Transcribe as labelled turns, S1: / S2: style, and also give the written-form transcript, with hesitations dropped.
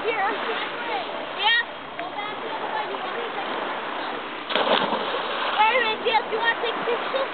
S1: Here. Yeah. Go back the other way. You want to take a picture? Wait a minute, Jeff, do you want to take a picture?